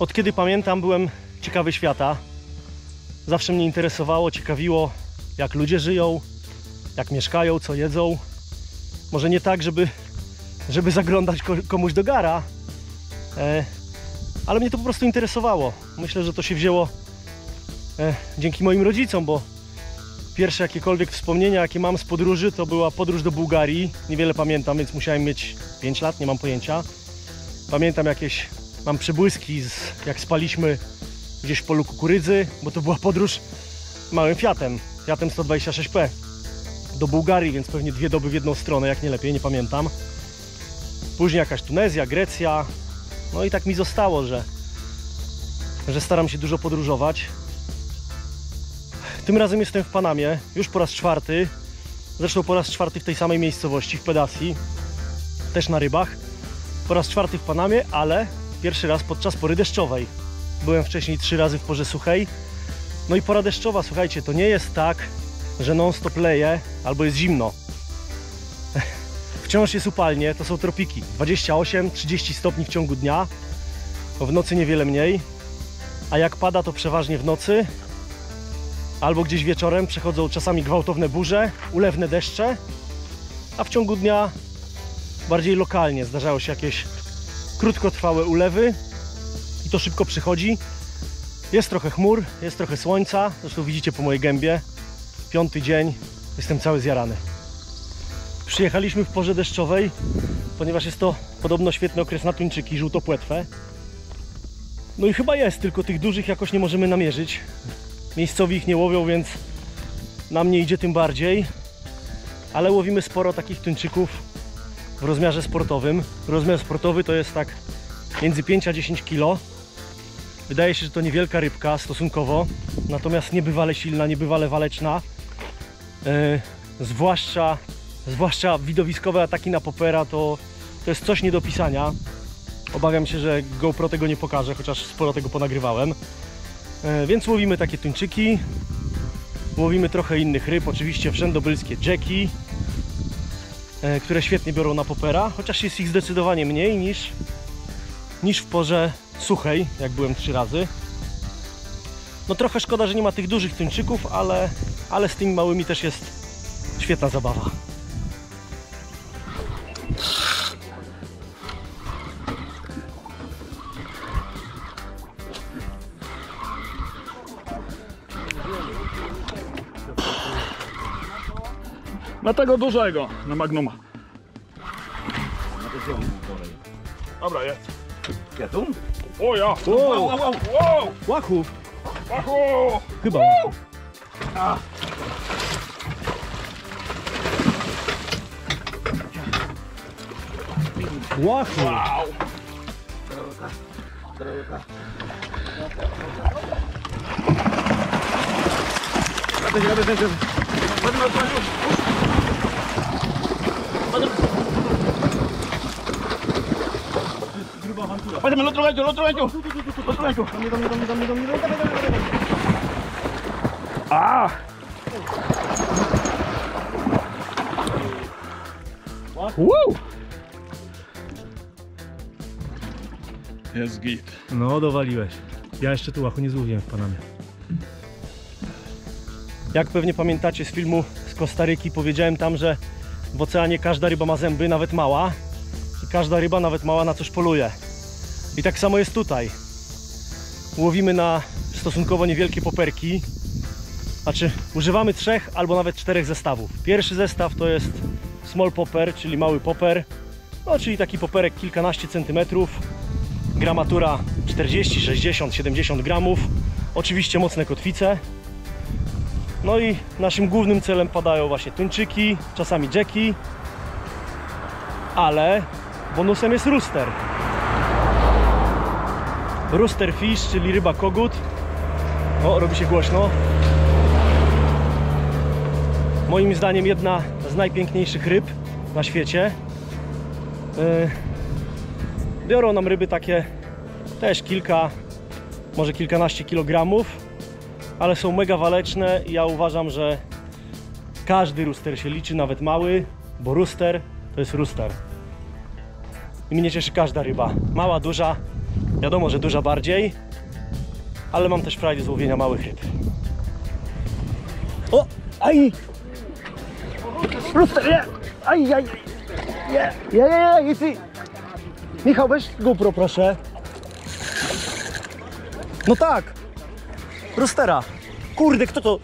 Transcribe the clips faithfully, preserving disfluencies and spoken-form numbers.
Od kiedy pamiętam, byłem ciekawy świata. Zawsze mnie interesowało, ciekawiło, jak ludzie żyją, jak mieszkają, co jedzą. Może nie tak, żeby, żeby zaglądać komuś do gara, e, ale mnie to po prostu interesowało. Myślę, że to się wzięło e, dzięki moim rodzicom, bo pierwsze jakiekolwiek wspomnienia, jakie mam z podróży, to była podróż do Bułgarii. Niewiele pamiętam, więc musiałem mieć pięć lat, nie mam pojęcia. Pamiętam jakieś, mam przebłyski, z, jak spaliśmy gdzieś w polu kukurydzy, bo to była podróż małym Fiatem, Fiatem sto dwadzieścia sześć P do Bułgarii, więc pewnie dwie doby w jedną stronę, jak nie lepiej, nie pamiętam. Później jakaś Tunezja, Grecja. No i tak mi zostało, że, że staram się dużo podróżować. Tym razem jestem w Panamie, już po raz czwarty. Zresztą po raz czwarty w tej samej miejscowości, w Pedasji. Też na rybach. Po raz czwarty w Panamie, ale pierwszy raz podczas pory deszczowej. Byłem wcześniej trzy razy w porze suchej. No i pora deszczowa, słuchajcie, to nie jest tak, że non stop leje albo jest zimno. Wciąż jest upalnie, to są tropiki. dwadzieścia osiem trzydzieści stopni w ciągu dnia. W nocy niewiele mniej. A jak pada, to przeważnie w nocy. Albo gdzieś wieczorem przechodzą czasami gwałtowne burze, ulewne deszcze. A w ciągu dnia bardziej lokalnie zdarzają się jakieś krótkotrwałe ulewy. I to szybko przychodzi. Jest trochę chmur, jest trochę słońca. Zresztą widzicie po mojej gębie. Piąty dzień, jestem cały zjarany. Przyjechaliśmy w porze deszczowej, ponieważ jest to podobno świetny okres na tuńczyki, żółtopłetwe. No i chyba jest, tylko tych dużych jakoś nie możemy namierzyć. Miejscowi ich nie łowią, więc nam nie idzie tym bardziej. Ale łowimy sporo takich tuńczyków w rozmiarze sportowym. Rozmiar sportowy to jest tak między pięć a dziesięć kilo. Wydaje się, że to niewielka rybka stosunkowo, natomiast niebywale silna, niebywale waleczna. Yy, zwłaszcza, zwłaszcza widowiskowe ataki na popera to, to jest coś nie do pisania. Obawiam się, że GoPro tego nie pokaże, chociaż sporo tego ponagrywałem. Yy, więc łowimy takie tuńczyki. Łowimy trochę innych ryb, oczywiście wszędobylskie jacki, yy, które świetnie biorą na popera, chociaż jest ich zdecydowanie mniej niż, niż w porze suchej, jak byłem trzy razy. No trochę szkoda, że nie ma tych dużych tuńczyków, ale, ale z tymi małymi też jest świetna zabawa. Na tego dużego, na Magnuma. Dobra, jest. Ja tu? O ja! Wow. Wow, wow, wow. Łachu! Łachu! Chyba. A. Łachu! Wow! Pásame el otro gancho, el otro gancho, el otro gancho. Ah. Woo. Jest git. No, dowaliłeś. Ja jeszcze tu łachu nie złowiłem w Panamie. Jak pewnie pamiętacie z filmu z Kostaryki, powiedziałem tam, że w oceanie każda ryba ma zęby, nawet mała. I każda ryba, nawet mała, na coś poluje. I tak samo jest tutaj. Łowimy na stosunkowo niewielkie poperki. Znaczy, używamy trzech albo nawet czterech zestawów. Pierwszy zestaw to jest small popper, czyli mały popper. No, czyli taki poperek kilkanaście centymetrów. Gramatura czterdzieści, sześćdziesiąt, siedemdziesiąt gramów. Oczywiście mocne kotwice. No i naszym głównym celem padają właśnie tuńczyki, czasami jacki. Ale bonusem jest rooster. Rooster fish, czyli ryba kogut. O, robi się głośno. Moim zdaniem jedna z najpiękniejszych ryb na świecie. Yy, biorą nam ryby takie też kilka, może kilkanaście kilogramów, ale są mega waleczne i ja uważam, że każdy rooster się liczy, nawet mały, bo rooster to jest rooster. I mnie cieszy każda ryba, mała, duża, Wiadomo, że duża bardziej, ale mam też frajdę z łowienia małych ryb. O! Aj! Rooster, nie! Aj, aj! Nie! Nie, nie, nie, ty! Michał, weź GoPro, proszę. No tak! Roostera! Kurde, kto to?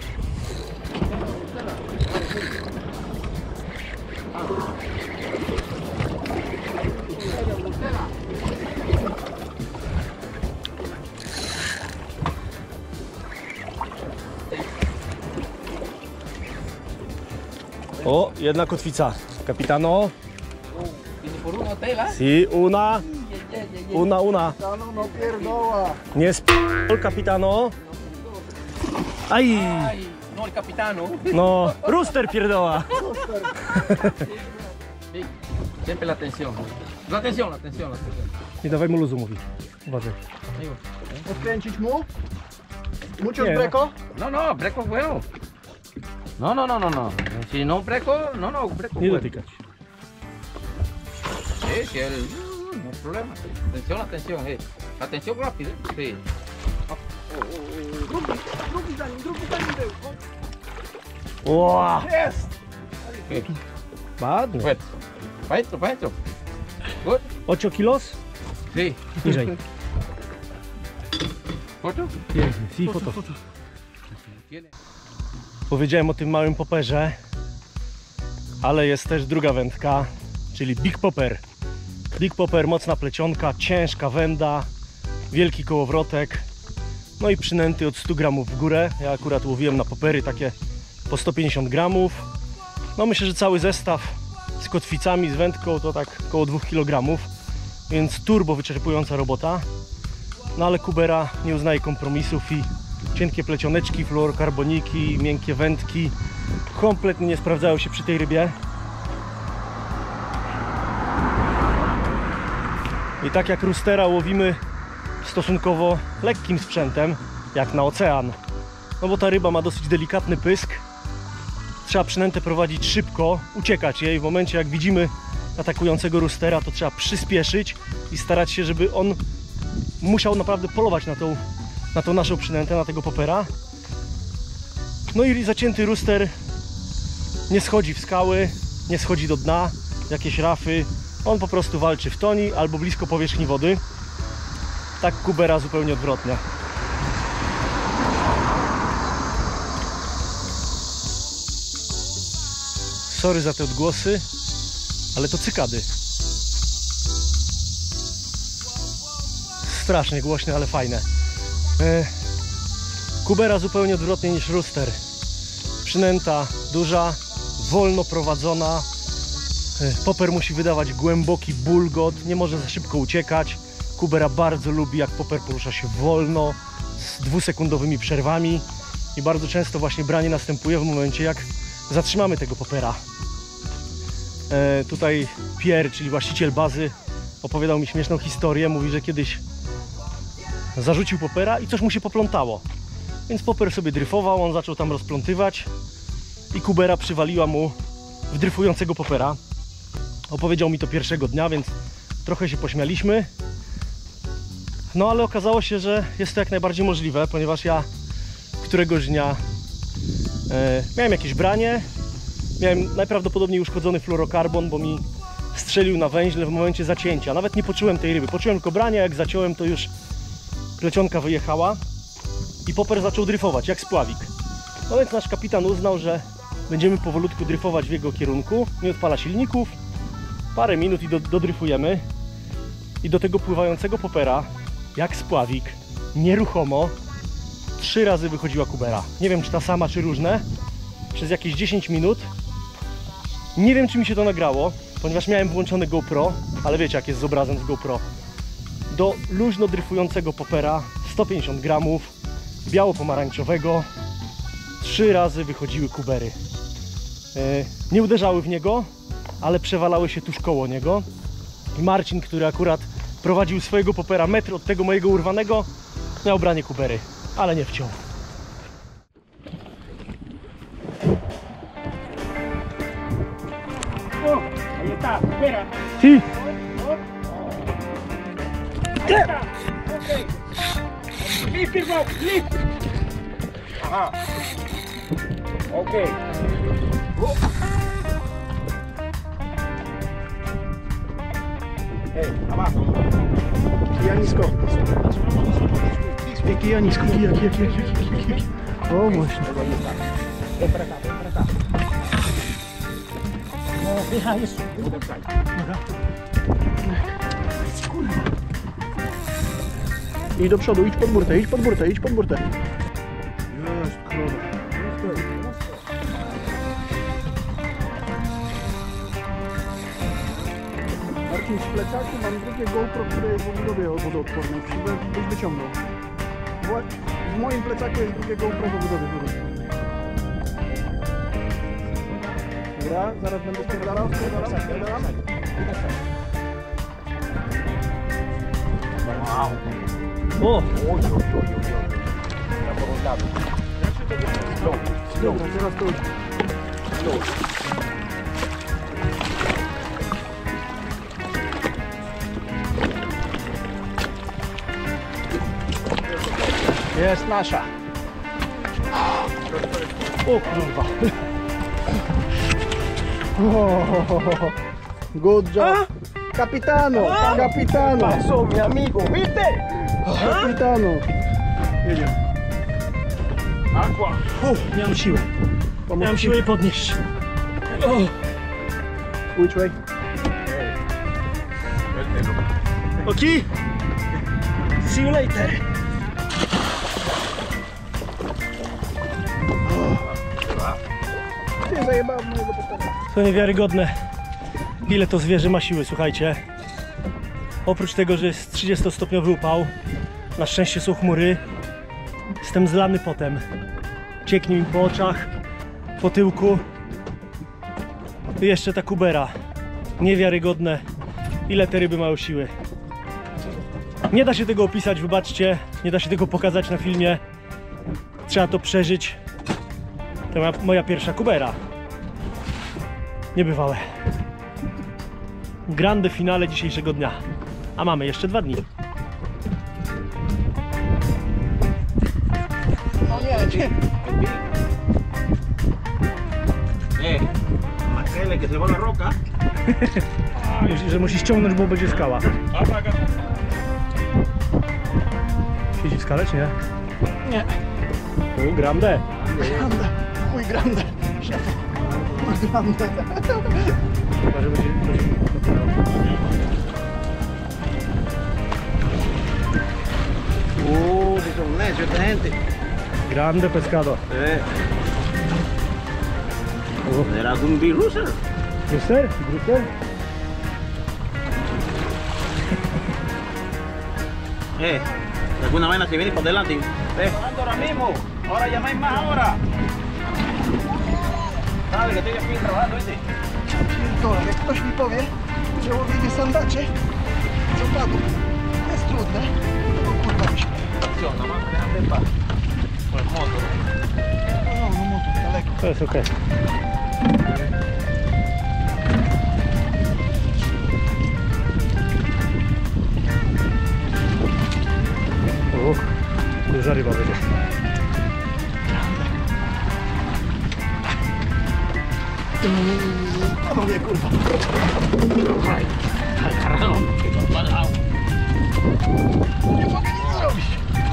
O, jedna kotwica. Kapitano. Si, una. Una, una. Nie sp... kapitano. Aj. No, el capitano. No, rooster pierdoła. Siempre la atención. La atención, la atención, la atención. Nie dawaj mu luzu, mówi. Uważaj. Odkręcić mu? Muchos Nie. breco? No, no, breco bueno. No, no, no, no, no. Si no breco, no, no, breco Nie bueno. dotykać. Sí, si el... No hay problema. Atención, atención, eh. Atención rápido, sí. Ła! Jest! Okay. Ładnie. Pues, pa' dentro, pa' dentro. Good. ocho kilos? Sí. Niżej. ¿Foto? Pięknie. Si, foto. Tiene. Powiedziałem o tym małym poperze, ale jest też druga wędka, czyli Big Popper. Big Popper, mocna plecionka, ciężka węda, wielki kołowrotek, no i przynęty od stu gramów w górę. Ja akurat łowiłem na popery takie po sto pięćdziesiąt gramów. No myślę, że cały zestaw z kotwicami, z wędką to tak około dwóch kilogramów, więc turbo wyczerpująca robota. No ale Kubera nie uznaje kompromisów i cienkie plecioneczki, fluorokarboniki, miękkie wędki kompletnie nie sprawdzają się przy tej rybie. I tak jak roostera łowimy stosunkowo lekkim sprzętem, jak na ocean, no bo ta ryba ma dosyć delikatny pysk. Trzeba przynętę prowadzić szybko, uciekać jej. W momencie jak widzimy atakującego roostera, to trzeba przyspieszyć i starać się, żeby on musiał naprawdę polować na tą, na tą naszą przynętę, na tego popera. No i zacięty rooster nie schodzi w skały, nie schodzi do dna, w jakieś rafy. On po prostu walczy w toni albo blisko powierzchni wody. Tak Kubera zupełnie odwrotnie. Sorry za te odgłosy, ale to cykady. Strasznie głośne, ale fajne. E, Kubera zupełnie odwrotnie niż rooster. Przynęta duża, wolno prowadzona. E, Popper musi wydawać głęboki bulgot, nie może za szybko uciekać. Kubera bardzo lubi, jak popper porusza się wolno, z dwusekundowymi przerwami. I bardzo często właśnie branie następuje w momencie, jak zatrzymamy tego popera. E, tutaj Pierre, czyli właściciel bazy, opowiadał mi śmieszną historię. Mówi, że kiedyś zarzucił popera i coś mu się poplątało. Więc popper sobie dryfował, on zaczął tam rozplątywać i Kubera przywaliła mu w dryfującego popera. Opowiedział mi to pierwszego dnia, więc trochę się pośmialiśmy. No ale okazało się, że jest to jak najbardziej możliwe, ponieważ ja któregoś dnia e, miałem jakieś branie. Miałem najprawdopodobniej uszkodzony fluorokarbon, bo mi strzelił na węźle w momencie zacięcia. Nawet nie poczułem tej ryby, poczułem tylko branie, jak zaciąłem, to już plecionka wyjechała i popper zaczął dryfować, jak spławik. No więc nasz kapitan uznał, że będziemy powolutku dryfować w jego kierunku. Nie odpala silników, parę minut i do, dodryfujemy. I do tego pływającego popera, jak spławik, nieruchomo, trzy razy wychodziła Kubera. Nie wiem, czy ta sama, czy różne. Przez jakieś dziesięć minut. Nie wiem, czy mi się to nagrało, ponieważ miałem włączony GoPro, ale wiecie, jak jest z obrazem z GoPro. Do luźno dryfującego popera sto pięćdziesiąt gramów, biało-pomarańczowego, trzy razy wychodziły Kubery. Yy, nie uderzały w niego, ale przewalały się tuż koło niego. I Marcin, który akurat prowadził swojego popera metr od tego mojego urwanego, miał branie Kubery, ale nie wciął. Oh, ahí está, espera. Sí. Okay. Lift it, bro. Lift. Aha. Okay. Hey, abajo. Kija nisko. Kija nisko, kija, kija, kija, kija, kija. O, właśnie. Ven para acá, ven para acá. No, deja eso. Aha. Idź do przodu, idź pod burtę, idź pod burtę, idź pod burtę. Jest, krowa. Marcin, w plecaku mam drugie GoPro, które jest w obudowie wodoodpornej. Byś wyciągnął. W moim plecaku jest drugie GoPro w obudowie wodoodpornej. Dobra, zaraz będę spierdalał, spierdalam, spierdalam. O! Dobra, teraz to już. Jest nasza. O kurwa! Oh, good job. Capitano, capitano. Pasó, mi amigo, ¿viste? Capitano. Jedziemy. Aqua! Uff, miałem siłę. Miałem siłę jej podnieść. Oh. Which way? Okay. See you later. Ty zajebałem mojego pytania. To niewiarygodne, ile to zwierzę ma siły, słuchajcie. Oprócz tego, że jest trzydziestostopniowy upał, na szczęście są chmury, jestem zlany potem. Cieknie mi po oczach, po tyłku. I jeszcze ta kubera. Niewiarygodne, ile te ryby mają siły. Nie da się tego opisać, wybaczcie, nie da się tego pokazać na filmie. Trzeba to przeżyć. To moja, moja pierwsza kubera. Niebywałe. Grande finale dzisiejszego dnia. A mamy jeszcze dwa dni. No nie, nie. Eh, Macrele, que se va la roca. Myśli, że musi ściągnąć, bo będzie skała. Siedzi w skale, czy nie? Nie. U, grande. Grande. Chuj grande. Szefie. Chuj grande. Chyba, że będzie coś... Uh, si son necios esta gente. Grande pescado. Eh, O, ¿será un biruser? Gruster? Gruster? Eh, alguna vaina se viene por delante. Eh, ando ahora mismo. Ahora llamáis más ahora. Sabe que estoy aquí trabajando, ¿viste? Pierdolę, jak ktoś mi powie, że łowienie sandaczy z opadu jest trudne, to kurwa mi się. Acción, nomás déjame pa. Por el moto. No, no, motor, daleko. To jest ok. O, duża ryba będzie. Panowie, kurwa. Agarraron, que nos va al agua. Nie mogę nic zrobić.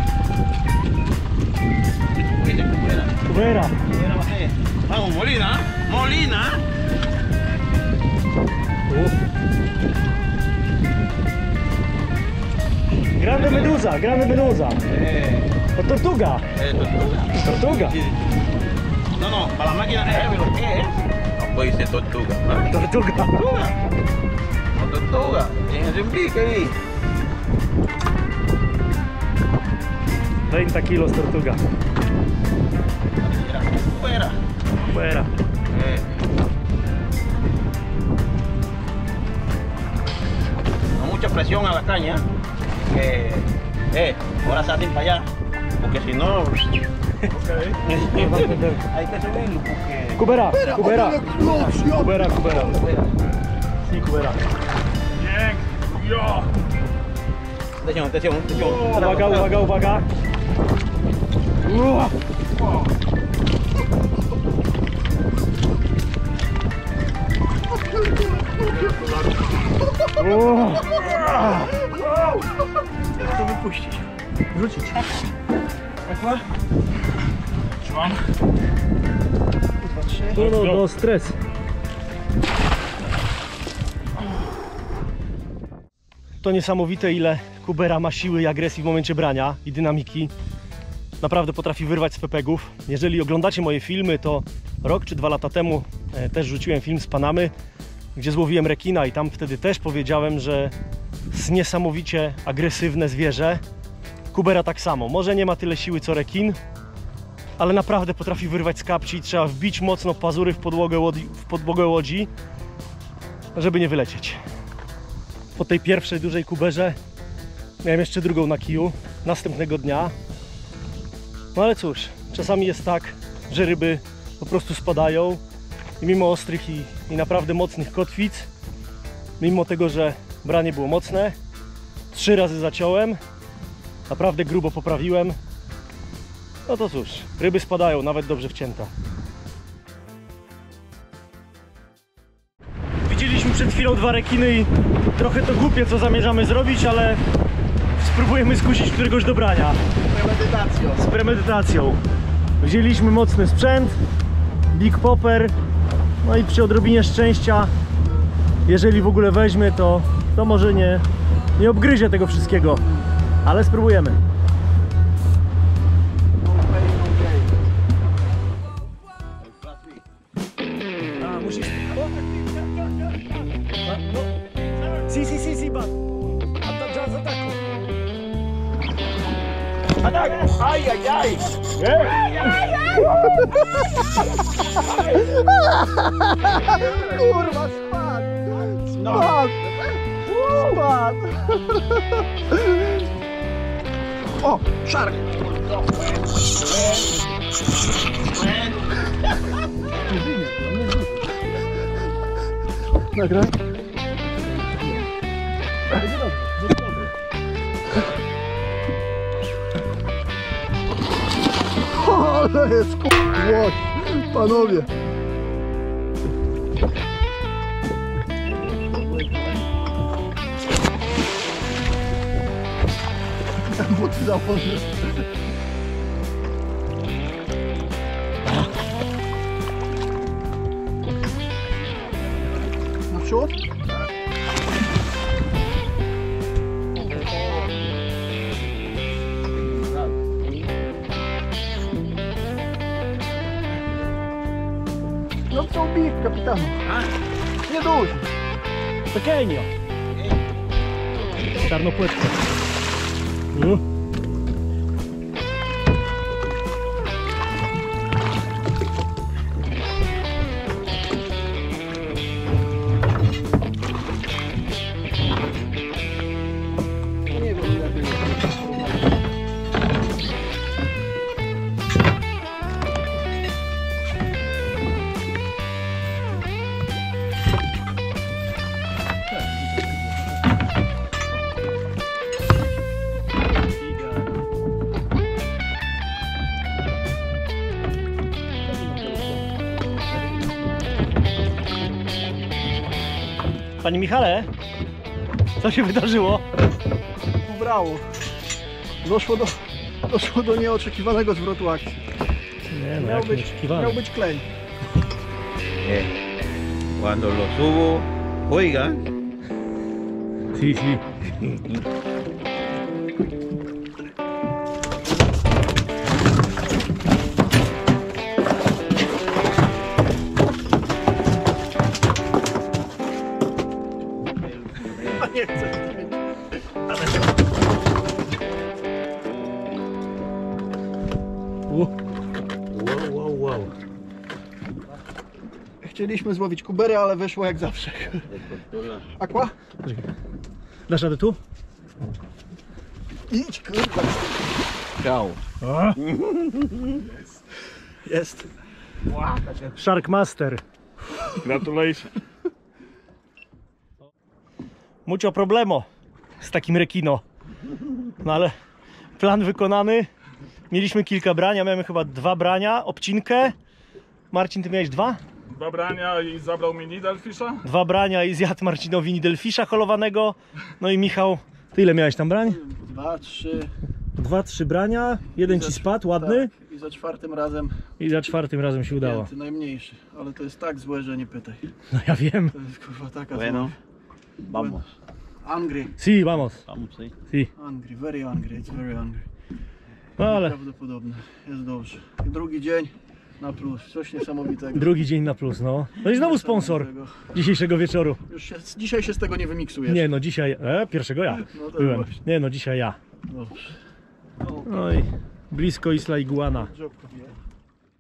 Viste, kubera. Kubera. Kubera va a ser. Vamos, Molina. Molina. O. Grande medusa, grande medusa. Eh, O tortuga. eh, tortuga. Tortuga. No, no, para la máquina es heavy, ¿lo que es? No puede ser tortuga. ¿No? Tortuga. Tortuga. No, tortuga. Tienes un pique ahí. treinta kilos tortuga. Mira, fuera. Kubera. Eh. No mucha presión a la caña. Que, eh, ahora salen para allá. Porque si no. Hay que subirlo porque. Kubera, kubera. Los, jo. Kubera, kubera. Fuera. Sí, kubera. Atención, atención, atención. Uwaga, uwaga, uwaga. Uah. Uah. To wypuścić. Wrzucić. Aqua? Trzymam. Dwa, trzy. No, no, no, stres. To niesamowite, ile Kubera ma siły i agresji w momencie brania i dynamiki. Naprawdę potrafi wyrwać z pepegów. Jeżeli oglądacie moje filmy, to rok czy dwa lata temu e, też rzuciłem film z Panamy, gdzie złowiłem rekina i tam wtedy też powiedziałem, że jest niesamowicie agresywne zwierzę. Kubera tak samo. Może nie ma tyle siły co rekin, ale naprawdę potrafi wyrwać z kapci i trzeba wbić mocno pazury w podłogę łodzi, w podłogę łodzi, żeby nie wylecieć. Po tej pierwszej dużej kuberze miałem jeszcze drugą na kiju następnego dnia. No ale cóż, czasami jest tak, że ryby po prostu spadają i mimo ostrych i, i naprawdę mocnych kotwic, mimo tego, że branie było mocne, trzy razy zaciąłem, naprawdę grubo poprawiłem. No to cóż, ryby spadają, nawet dobrze wcięta. Widzieliśmy przed chwilą dwa rekiny i trochę to głupie, co zamierzamy zrobić, ale spróbujemy skusić któregoś do brania. Premedytacją. Z premedytacją. Wzięliśmy mocny sprzęt, Big Popper, no i przy odrobinie szczęścia, jeżeli w ogóle weźmie, to, to może nie, nie obgryzie tego wszystkiego, ale spróbujemy. A, musisz... No. Si, si, si, si, bat. Atak, z ataku. ¡Atak! ¡Ay, ay, ay! Kurwa, spadł! Spadł! Spadł! O, szark! Nagraj. Będzie dobrze, będzie dobrze. O, to jest k***łość, panowie. Buty założę. Na przód? No co bit, kapitanu? Nie duży. Pequeño. Czarnopłetko. No. Nie wiem, jak jest. Panie Michale, co się wydarzyło? Ubrało. Doszło do, doszło do nieoczekiwanego zwrotu akcji. Nie, no Miał jak być, nieoczekiwane. miał być klej. Eh, cuando lo subo, oiga, Si, si. Nie chcę. Wow, wow, wow. Chcieliśmy złowić kubery, ale wyszło jak zawsze. Aqua? Dasz radę tu? Idź, kurwa. chao. Jest. Shark Master. Congratulations. Mucho problemo z takim rekino. No ale plan wykonany. Mieliśmy kilka brań, ja miałem chyba dwa brania, obcinkę. Marcin, ty miałeś dwa? Dwa brania i zabrał mi Nidelfisha. Dwa brania i zjadł Marcinowi Nidelfisha holowanego. No i Michał, ty ile miałeś tam brań? Dwa, trzy. Dwa, trzy brania, jeden I za ci cz- spadł, ładny. Tak, i za czwartym razem I za czwartym razem się udało. pięty, najmniejszy. Ale to jest tak złe, że nie pytaj. No ja wiem. To jest kurwa taka Bueno, zła. vamos. Angry. Si, vamos. Vamos, sí. Si. Angry, very angry, it's very angry. No ale Prawdopodobnie, jest dobrze. I drugi dzień na plus, coś niesamowitego. drugi dzień na plus, no. No i znowu sponsor Niesamowitego. dzisiejszego wieczoru. Już się, dzisiaj się z tego nie wymiksujesz. Nie no, dzisiaj, e, pierwszego ja No to byłem. właśnie. Nie no, dzisiaj ja. Dobrze. No i blisko Isla Iguana. Żabka.